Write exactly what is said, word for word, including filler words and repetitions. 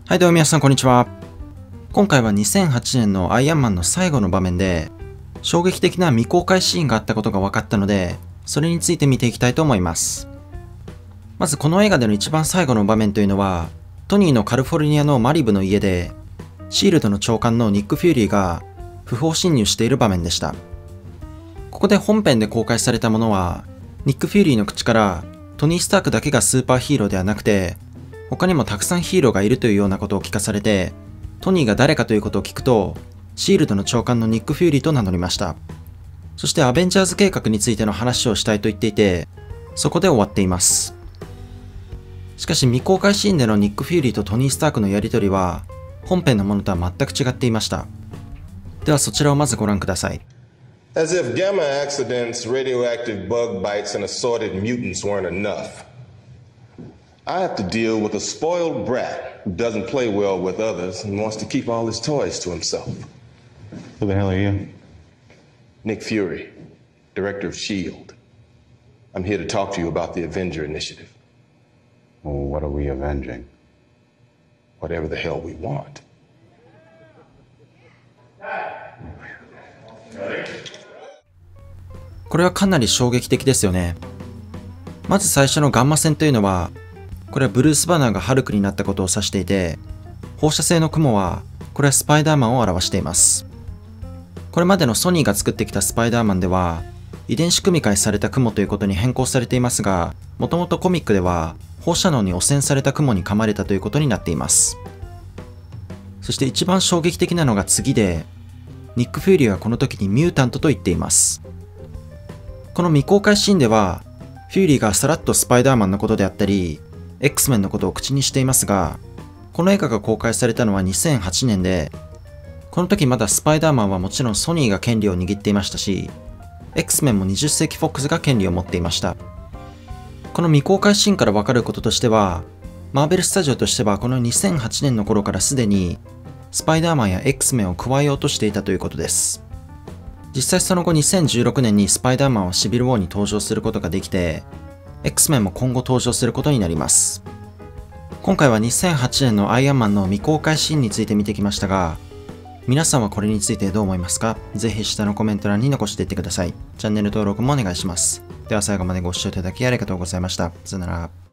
はいどうも皆さんこんにちは。今回はにせんはちねんのアイアンマンの最後の場面で衝撃的な未公開シーンがあったことが分かったので、それについて見ていきたいと思います。まずこの映画での一番最後の場面というのは、トニーのカリフォルニアのマリブの家でシールドの長官のニック・フューリーが不法侵入している場面でした。ここで本編で公開されたものは、ニック・フューリーの口からトニー・スタークだけがスーパーヒーローではなくて他にもたくさんヒーローがいるというようなことを聞かされて、トニーが誰かということを聞くとシールドの長官のニック・フューリーと名乗りました。そしてアベンジャーズ計画についての話をしたいと言っていて、そこで終わっています。しかし未公開シーンでのニック・フューリーとトニー・スタークのやり取りは本編のものとは全く違っていました。ではそちらをまずご覧ください。 As if gamma accidents, radioactive bug bites, and assorted mutants weren't enough, I have to deal with a spoiled brat who doesn't play well with others and wants to keep all his toys to himself. Who the hell are you? Nick Fury, director of S H I E L D. I'm here to talk to you about the Avenger Initiative. Well, what are we avenging? Whatever the hell we want. これはかなり衝撃的ですよね。まず最初のガンマ線というのは、これはブルース・バナーがハルクになったことを指していて、放射性の雲はこれはスパイダーマンを表しています。これまでのソニーが作ってきたスパイダーマンでは遺伝子組み換えされた雲ということに変更されていますが、もともとコミックでは放射能に汚染された雲に噛まれたということになっています。そして一番衝撃的なのが次で、ニック・フューリーはこの時にミュータントと言っています。この未公開シーンではフューリーがさらっとスパイダーマンのことであったり X メンのことを口にしていますが、この映画が公開されたのはにせんはちねんで、この時まだスパイダーマンはもちろんソニーが権利を握っていましたし、X メンもにじゅっ世紀フォックスが権利を持っていました。この未公開シーンから分かることとしては、マーベルスタジオとしてはこのにせんはちねんの頃からすでにスパイダーマンや X メンを加えようとしていたということです。実際その後にせんじゅうろくねんにスパイダーマンはシビルウォーに登場することができて、X メンも今後登場することになります。今回はにせんはちねんのアイアンマンの未公開シーンについて見てきましたが、皆さんはこれについてどう思いますか？ぜひ下のコメント欄に残していってください。チャンネル登録もお願いします。では最後までご視聴いただきありがとうございました。さよなら。